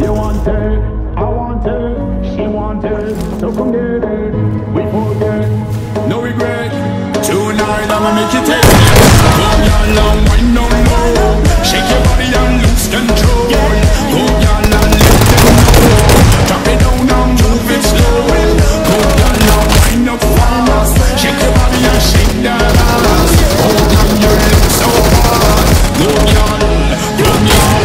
You want it, I want it, she want it, so come get it. We forget, no regret. Tonight I'ma make you take it. Go y'all long, wind no more. Shake your body and lose control. Go y'all and let them know. Drop it down and move it slow. Go y'all long, wind up fast. Shake your body and shake that ass. Oh y'all, you look so fast. Go y'all, go y'all.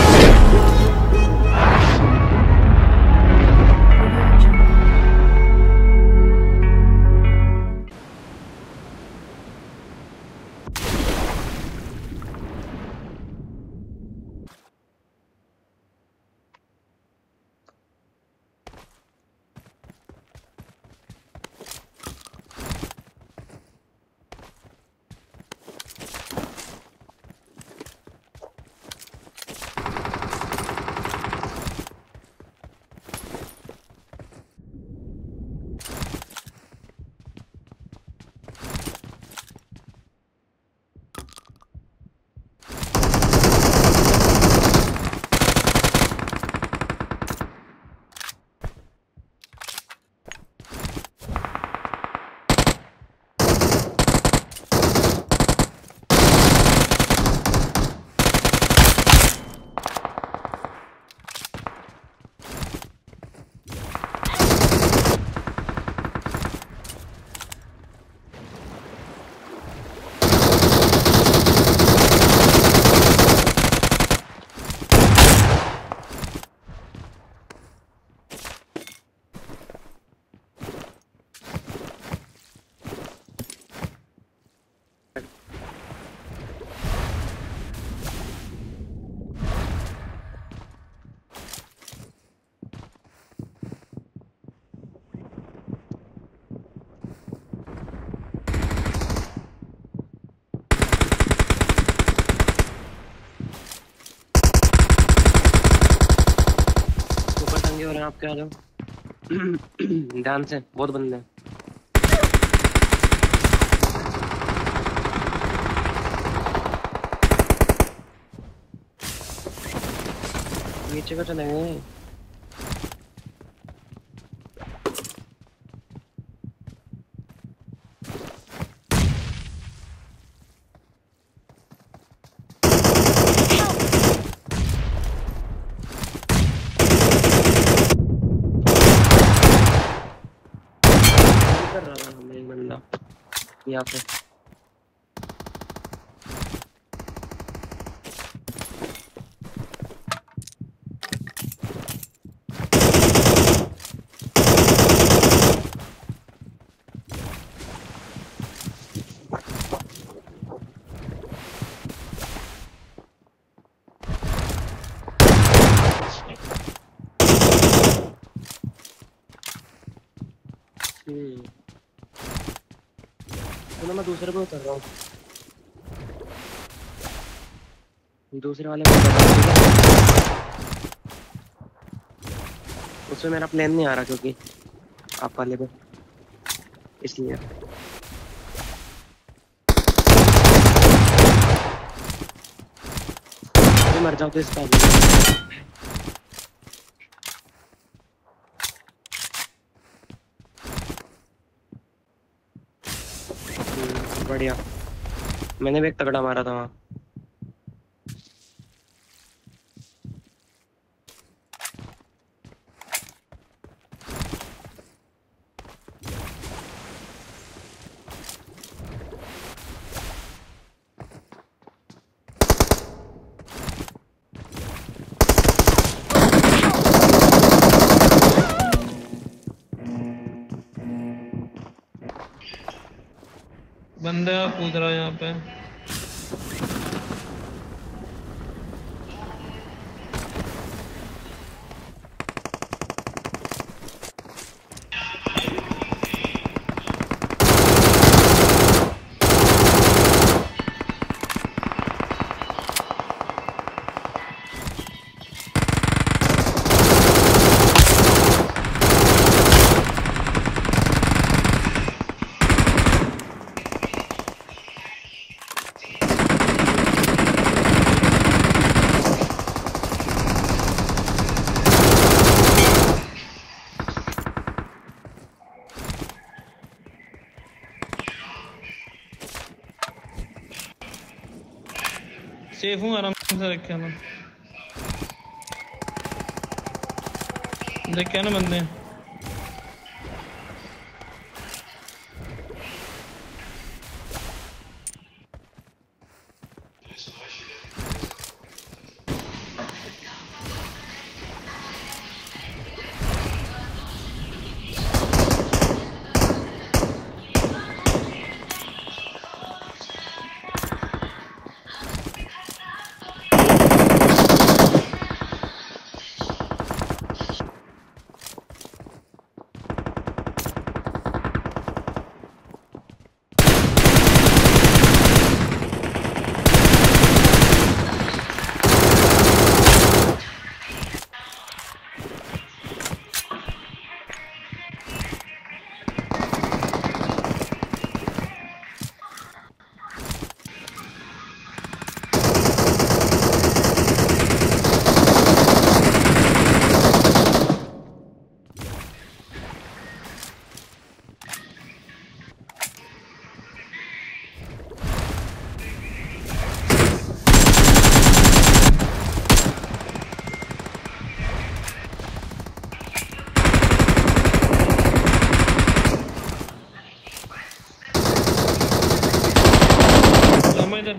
और आप क्या लो ध्यान से, बहुत बंदे हैं। नीचे को चले गए। कर रहा था हमें एक बंदा यहाँ पे। तो मैं दूसरे पे उतर रहा हूँ, दूसरे वाले पे उतर रहा हूँ। उसमें मेरा प्लेन नहीं आ रहा क्योंकि आप वाले पे, इसलिए मर जाओ तो इसका बढ़िया। मैंने भी एक तगड़ा मारा था वहाँ। बंदा कूद रहा है यहाँ पे। सेफ हूँ, आराम से रखे ना। देख क्या ना बंदे इधर।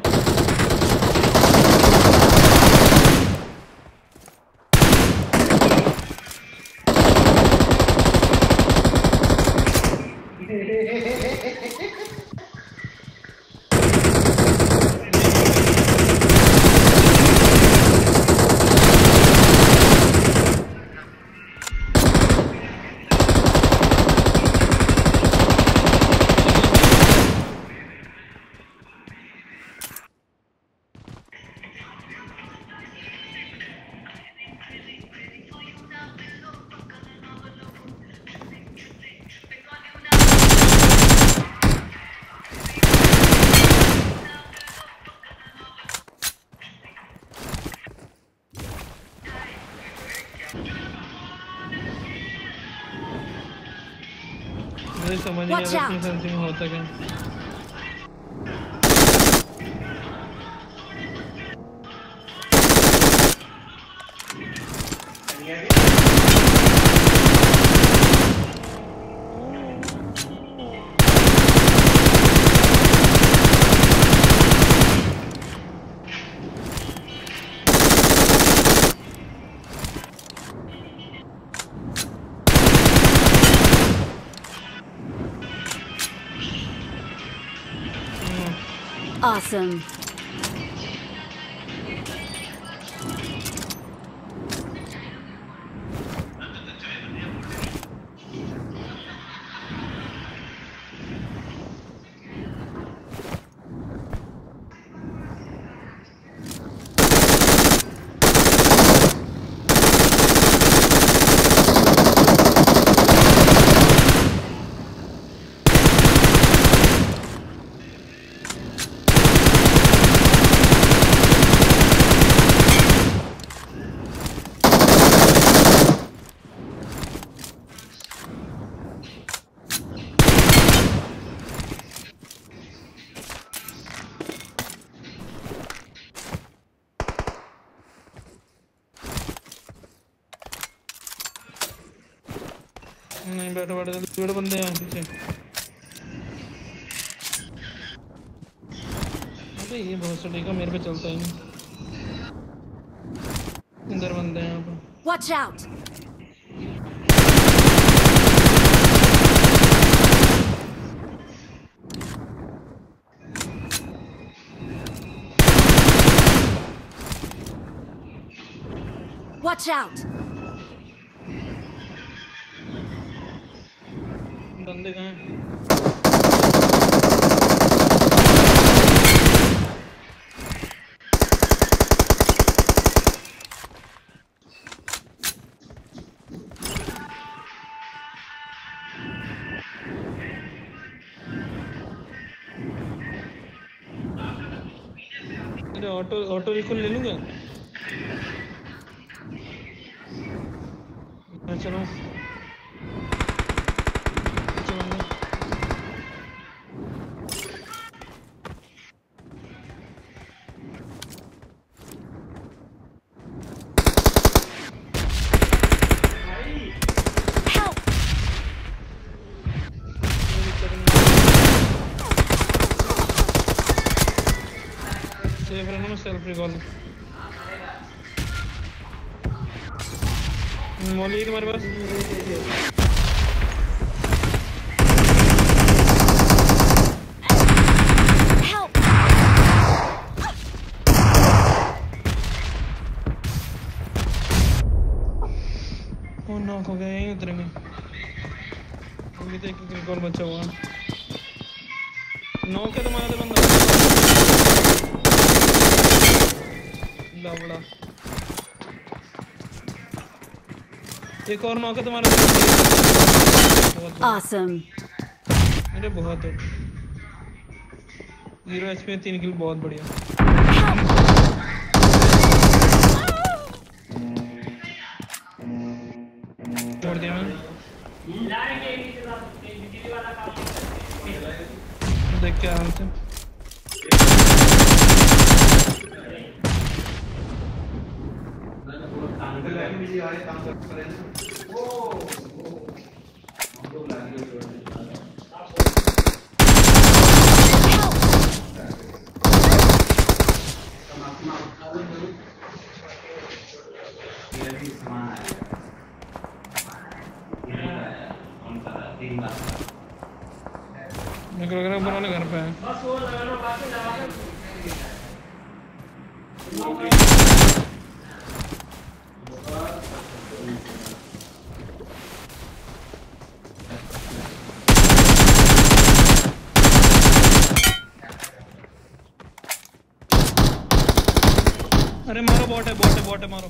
मुझे समझ नहीं आ रहा कि सेंसिंग होता क्या। Awesome. नहीं बैठो बैठो बैठो बंदे हैं पीछे। अबे ये बहुत सही का मेरे पे चलता ही नहीं। इधर बंदे हैं यहाँ पर। Watch out! Watch out! बंदे कहाँ हैं? अरे ऑटो रिकॉल ले लूँगा। चलो सेल्फ रिकॉल मौली तुम्हारे पास वो नॉक हो गया यहीं उतरेंगे अभी तो एक रिकॉल बचा हुआ नॉक है तुम्हारा तो बंदा लवड़ा एक और नॉक है तुम्हारा Awesome. अरे बहुत है 0 HP 3 किल बहुत बढ़िया छोड़ दिया मैं देख के आराम से बनाने घर पे है अरे मारो बॉट है मारो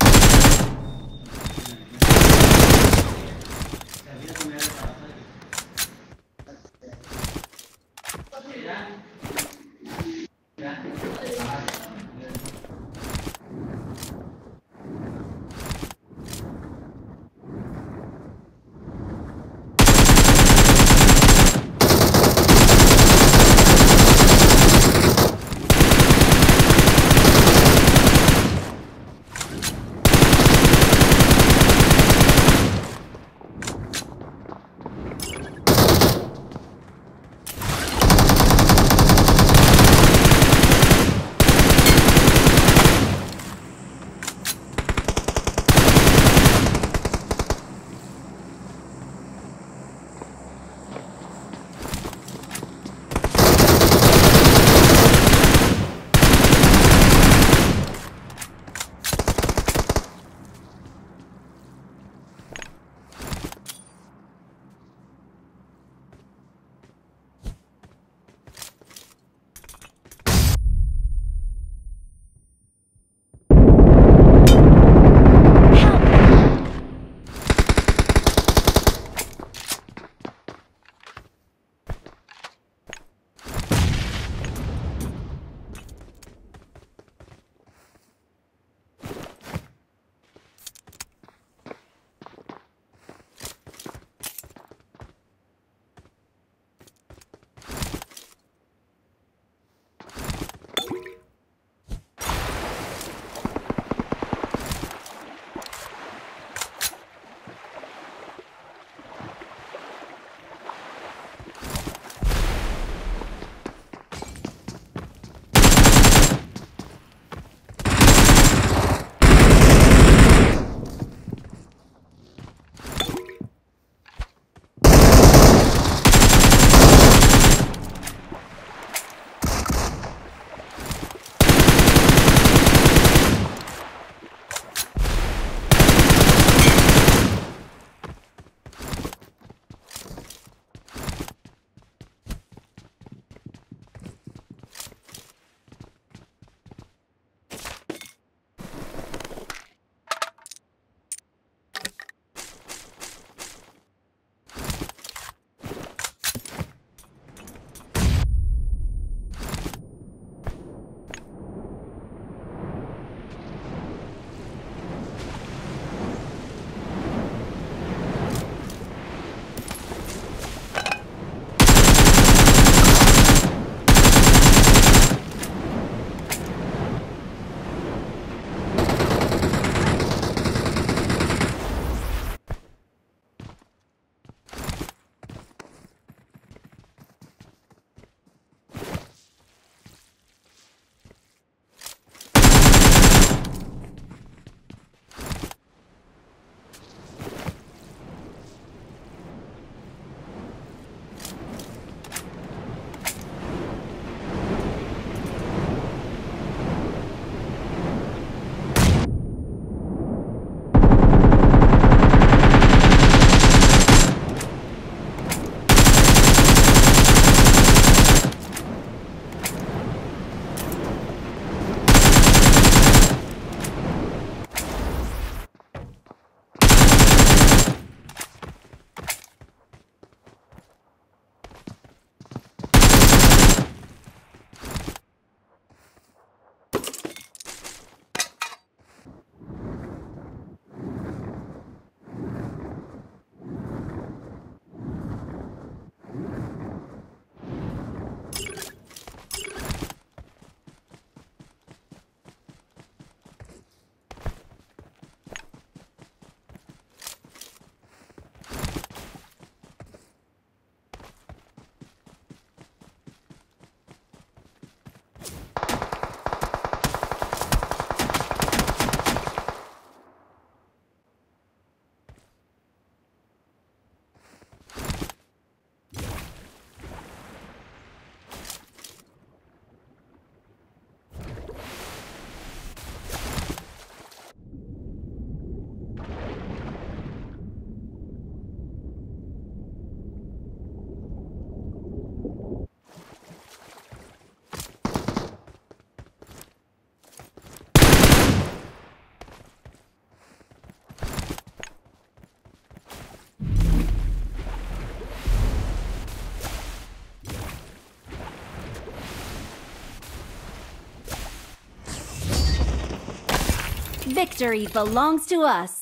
Victory belongs to us.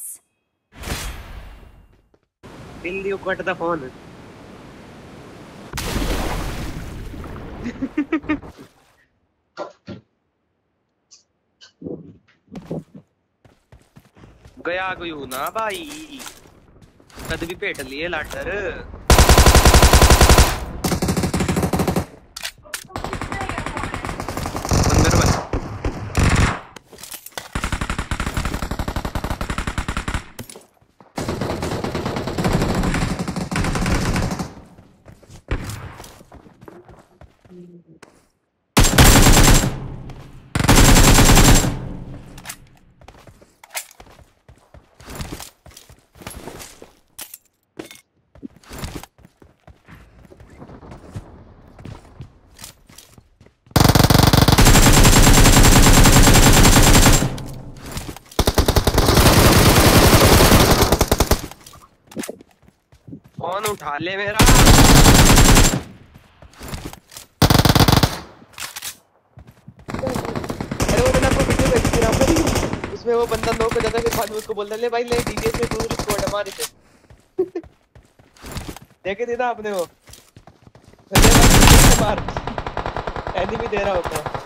Will you cut the phone? गया गयू ना भाई, कद भी पेट लिए लाटर। फोन उठा ले मेरा। अरे वो मैंने आपको वीडियो भेजी थी ना, उसमें वो बंदा नॉक हो जाता है, फिर बाद में उसको बोलता है ले भाई ले डीडीएस में पूरी स्क्वाड हमारी पे। देखे थे ना आपने वो, ले भाई मार एनिमी दे रहा होता है।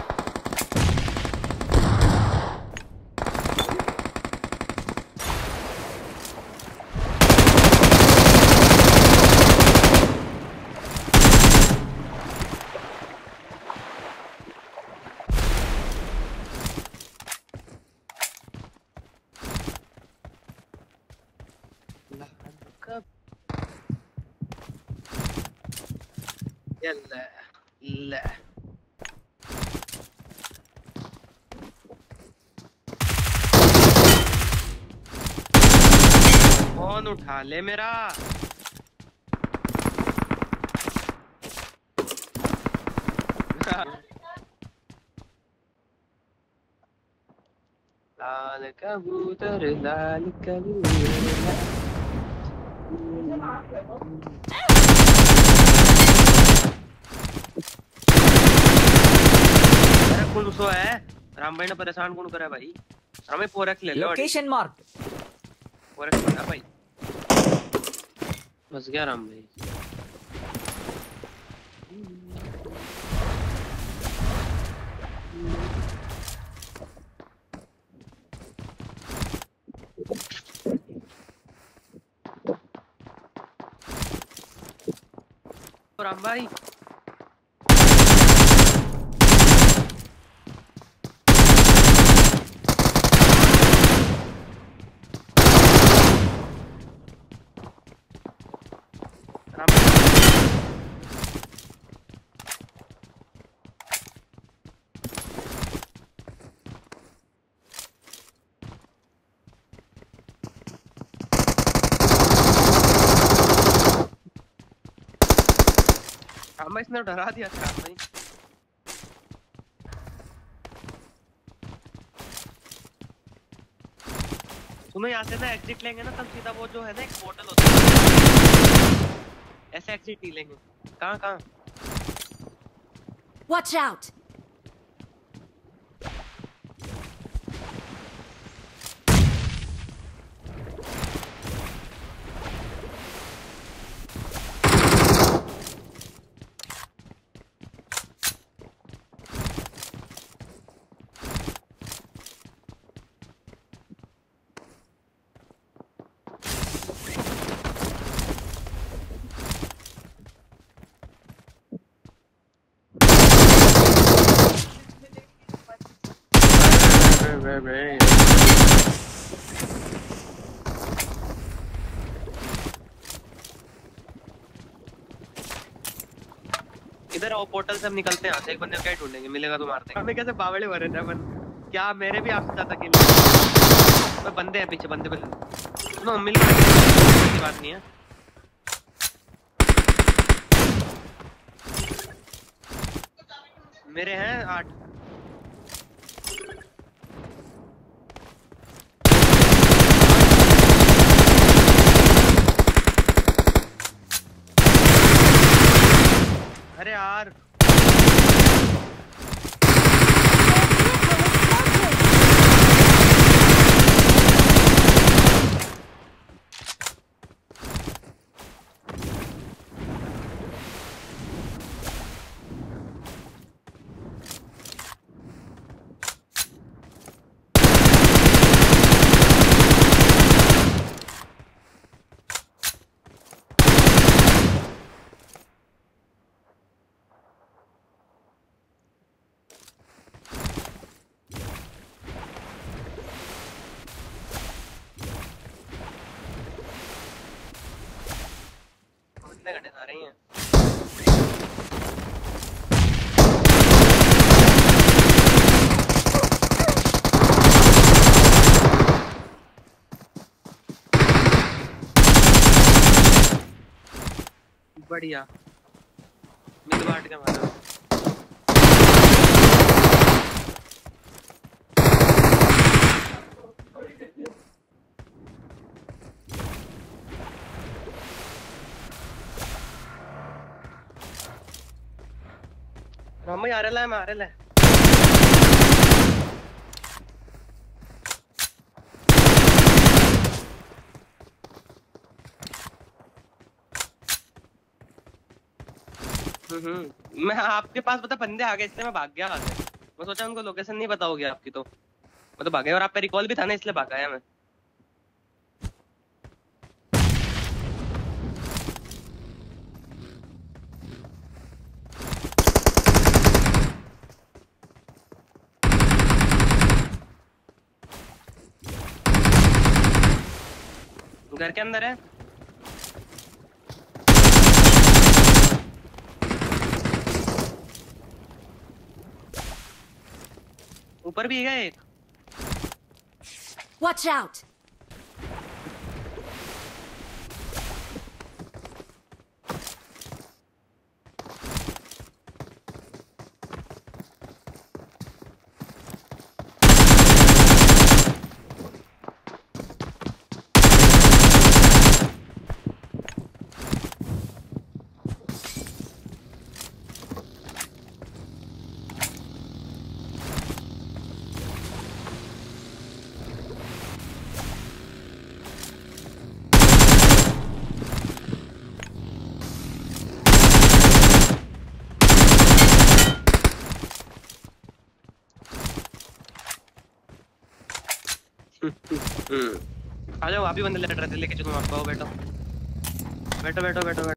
يلا لا फोन उठा ले मेरा। लाल कबूतर लाल कबूतर। कौन सो है राम भाई ने परेशान कौन करा भाई? हमें पोरक ले लो। लोकेशन मार्क पोरक लेना भाई। बस गया राम भाई। राम भाई मैं इसने डरा दिया था भाई। सुनो यहाँ से ना एग्जिट लेंगे ना तब सीधा वो जो है ना एक पोर्टल होता है, ऐसे एग्जिट ही लेंगे। कहाँ कहाँ? Watch out! इधर आओ, पोर्टल से हम निकलते हैं। यहाँ से एक बंदे को क्या ढूंढेंगे, मिलेगा तो मारते हैं। हमें कैसे बावड़े भरे थे अपन, क्या मेरे भी आपसे ज्यादा किल। बंदे हैं पीछे, बंदे पे सुनो मिल की बात नहीं है। मेरे हैं 8। अरे यार बढ़िया मिल बांट के मारा। राम आ रहा है, मैं आ रहा है। मैं आपके पास पता बंदे आ गए इसलिए मैं भाग गया वहां से। मैं सोचा उनको लोकेशन नहीं पता होगी आपकी, तो मैं तो भाग गया। और आप पे रिकॉल भी था ना, इसलिए भाग आया मैं। घर के अंदर है। ऊपर भी है एक। Watch out! आ जाओ, आप भी बंदे लड़ रहे थे, लेके चलूं आपको। बैठो बैठो बैठो बैठो बैठो।